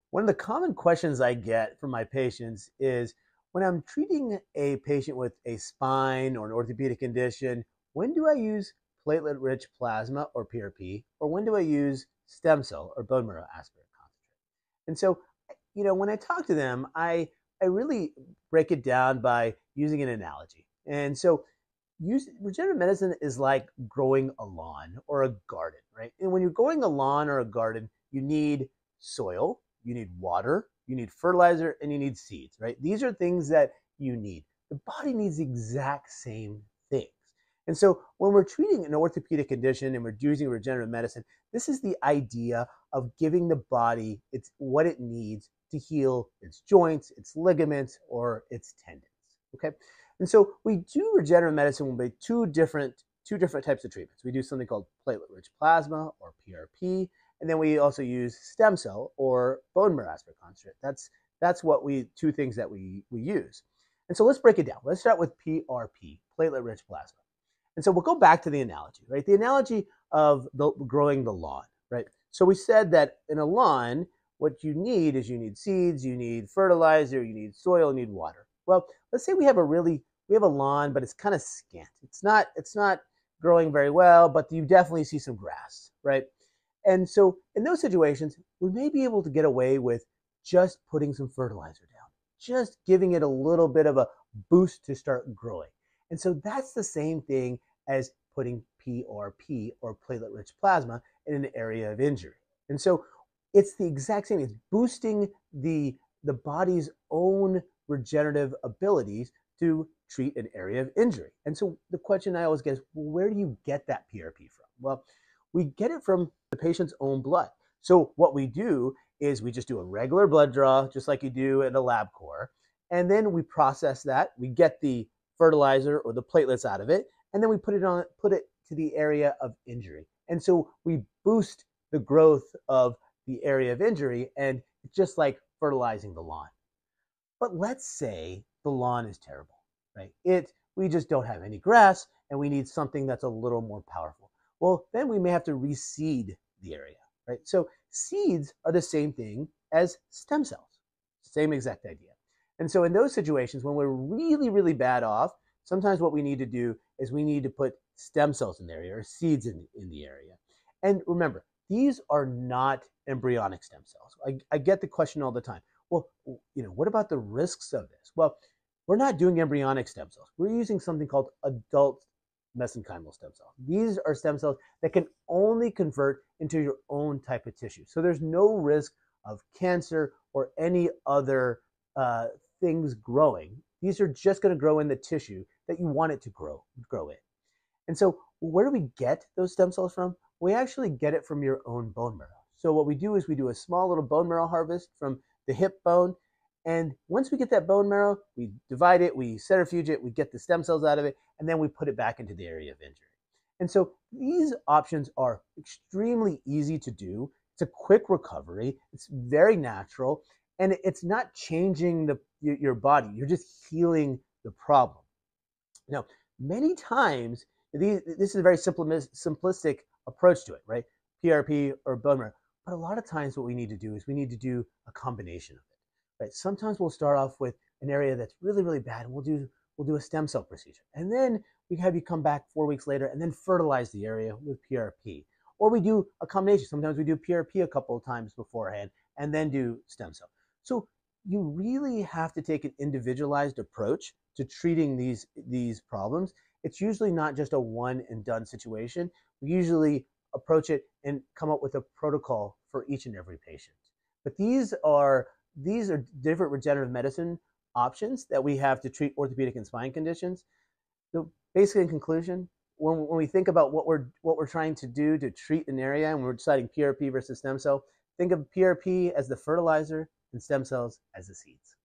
One of the common questions I get from my patients is when I'm treating a patient with a spine or an orthopedic condition, when do I use platelet rich plasma or PRP, or when do I use stem cell or bone marrow aspirate concentrate? And so, when I talk to them, I really break it down by using an analogy. And so, regenerative medicine is like growing a lawn or a garden, right? And when you're growing a lawn or a garden, you need soil, you need water, you need fertilizer, and you need seeds, right? These are things that you need. The body needs the exact same things. And so when we're treating an orthopedic condition and we're using regenerative medicine, this is the idea of giving the body what it needs to heal its joints, its ligaments, or its tendons. Okay. And so we do regenerative medicine with two different types of treatments. We do something called platelet rich plasma or PRP, and then we also use stem cell or bone marrow aspirate concentrate. That's what two things that we use. And so let's break it down. Let's start with PRP, platelet rich plasma. And so we'll go back to the analogy, right? The analogy of growing the lawn, right? So we said that in a lawn, what you need is you need seeds, you need fertilizer, you need soil, you need water. Well, let's say we have a lawn, but it's kind of scant. It's not growing very well, but you definitely see some grass, right? And so in those situations, we may be able to get away with just putting some fertilizer down, just giving it a little bit of a boost to start growing. And so that's the same thing as putting PRP or platelet rich plasma in an area of injury. And so it's the exact same. It's boosting the body's own regenerative abilities to treat an area of injury. And so the question I always get is, well, where do you get that PRP from? Well, we get it from the patient's own blood. So what we do is we just do a regular blood draw, just like you do at a LabCorp, and then we process that. We get the fertilizer or the platelets out of it, and then we put it to the area of injury. And so we boost the growth of the area of injury, and it's just like fertilizing the lawn. But let's say the lawn is terrible, right? We just don't have any grass, and we need something that's a little more powerful. Well, then we may have to reseed the area, right? So seeds are the same thing as stem cells, same exact idea. And so in those situations, when we're really, really bad off, sometimes what we need to do is we need to put stem cells in the area or seeds in the area. And remember, these are not embryonic stem cells. I get the question all the time. Well, what about the risks of this? Well, we're not doing embryonic stem cells. We're using something called adult mesenchymal stem cells. These are stem cells that can only convert into your own type of tissue. So there's no risk of cancer or any other things growing. These are just going to grow in the tissue that you want it to grow in. And so where do we get those stem cells from? We actually get it from your own bone marrow. So what we do is we do a small little bone marrow harvest from the hip bone. And once we get that bone marrow, we divide it, we centrifuge it, we get the stem cells out of it, and then we put it back into the area of injury. And so these options are extremely easy to do. It's a quick recovery. It's very natural. And it's not changing your body. You're just healing the problem. Now, many times, this is a very simplistic approach to it, right? PRP or bone marrow. But a lot of times what we need to do is we need to do a combination of it, right? Sometimes we'll start off with an area that's really, really bad, and we'll do a stem cell procedure. And then we have you come back 4 weeks later and then fertilize the area with PRP. Or we do a combination. Sometimes we do PRP a couple of times beforehand and then do stem cell. So you really have to take an individualized approach to treating these problems. It's usually not just a one and done situation. We usually approach it and come up with a protocol for each and every patient. But these are different regenerative medicine options that we have to treat orthopedic and spine conditions. So basically, in conclusion, when we think about what we're trying to do to treat an area and we're deciding PRP versus stem cell, think of PRP as the fertilizer and stem cells as the seeds.